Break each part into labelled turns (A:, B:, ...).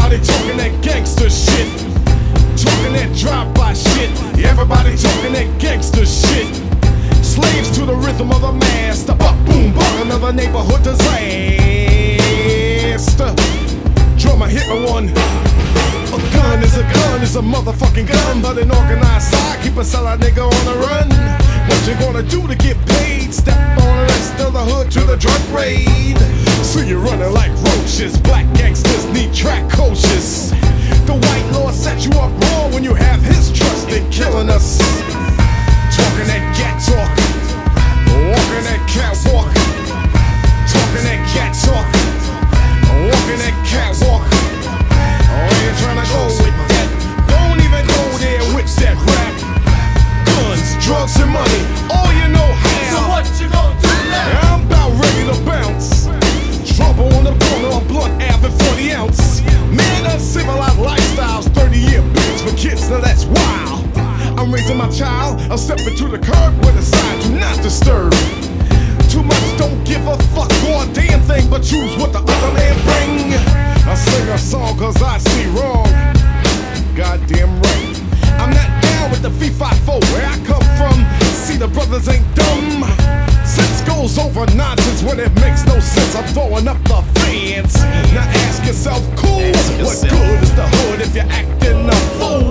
A: Everybody talking that gangster shit, talking that drive-by shit. Everybody talking that gangster shit. Slaves to the rhythm of the master. Buck, boom, buck, another neighborhood disaster. Drummer hit me one. A gun is a motherfucking gun, but an organized side keep a sellout nigga on the run. What you gonna do to get paid? Step on the rest of the hood to the drug raid. So you're running like roaches. Black gangsters need track coaches. The white lord set you up wrong when you have his trust in killing us. Talking that cat talk, walking that catwalk. Talking that cat talk, walking that catwalk. Oh, you're trying to go with that? Don't even go there with that rap. Guns, drugs, and money, all you know how.
B: So what you gonna do now?
A: I'm about ready to bounce. Trouble on the corner on Blunt Ave and 40 ounce. Man, uncivilized lifestyles, 30-year bills for kids, now that's wild. I'm raising my child, I'm stepping to the curb with a sign, do not disturb. Too much, don't give a fuck or a damn thing, but choose what the other man bring. I sing a song cause I see wrong, goddamn right. I'm not down with the fee-fi-fo, where I come from. See, the brothers ain't dumb. Sense goes over nonsense when it makes no sense. I'm throwing up the fans. Now ask yourself, cool, what good is the hood if you're acting a fool?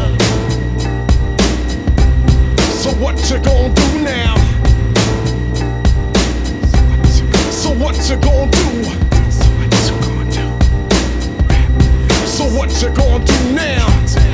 A: So what you gonna do now? So what you gonna do? So what you gonna do now?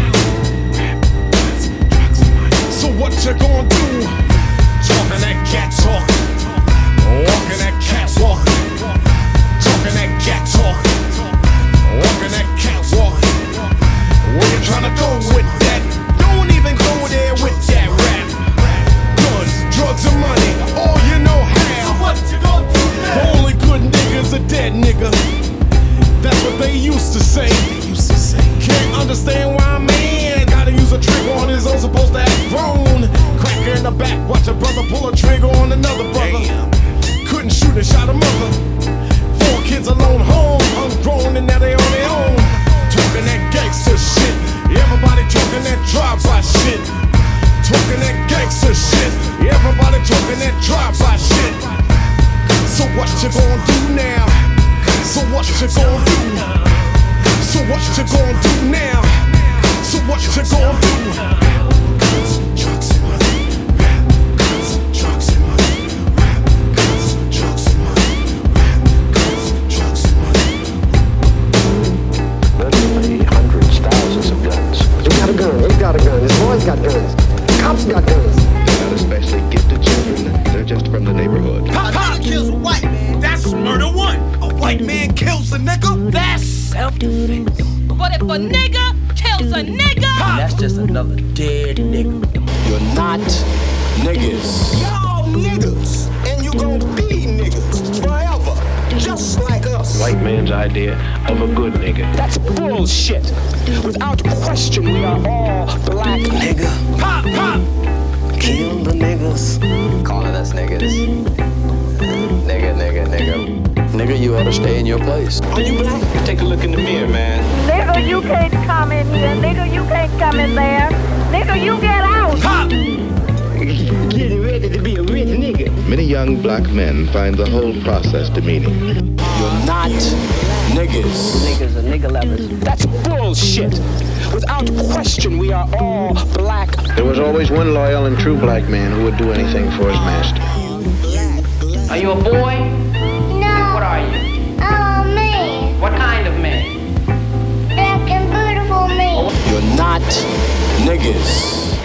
A: So what you gonna do? Talking that cat talk, walking that catwalk. Talking that cat talk, walking that catwalk. Where you tryna go with that? Don't even go there with that rap. Guns, drugs, and money, all you know how.
B: So what you gonna do now?
A: The only good nigga's a dead nigga. That's what they used to say. Can't understand why a man gotta use a trigger on his own, supposed to act grown. Cracker in the back, watch a brother pull a trigger on another brother. Couldn't shoot and shot a mother. 4 kids alone home, ungrown and now they on their own. Talking that gangster shit, everybody talking that drive-by shit. Talking that gangster shit, everybody talking that drive-by shit. So what you gonna do now? So what you gonna do? So what you gonna do now? So what you gonna do? Guns, drugs, and money. Rap, guns, drugs, and money. Rap, guns, drugs, and money. Rap, guns, drugs, and money.
C: Literally hundreds, thousands of guns.
D: You got a gun, he got a gun, his boys got guns, cops got guns.
C: Not especially gifted children, they're just from the neighborhood.
B: Pop kills a white man, that's murder one. A white man kills a nigga, that's self-defense.
E: But if a nigga kills a nigga,
F: that's just another dead nigga.
G: You're not niggas.
H: Y'all niggas, and you gon' be niggas forever, just like us.
C: White man's idea of a good nigga.
H: That's bullshit. Without question, we are all black.
F: Nigga,
B: Pop, pop.
F: kill the niggas.
I: Calling us niggas. Nigga, nigga, nigga. Nigga, you ought to stay in your place.
H: Are you black?
G: Take a look in the mirror, man.
J: Nigga, you can't come in here. Nigga, you can't come in there. Nigga, you get out.
B: Pop.
H: Getting ready to be a rich nigga.
C: Many young black men find the whole process demeaning.
G: You're not niggas.
F: Niggas are nigga lovers.
H: That's bullshit. Without question, we are all black.
D: There was always one loyal and true black man who would do anything for his master.
F: Are you a boy?
J: No.
F: What are you?
J: I'm a man.
F: What kind of man?
J: Black and beautiful man.
G: You're not niggas.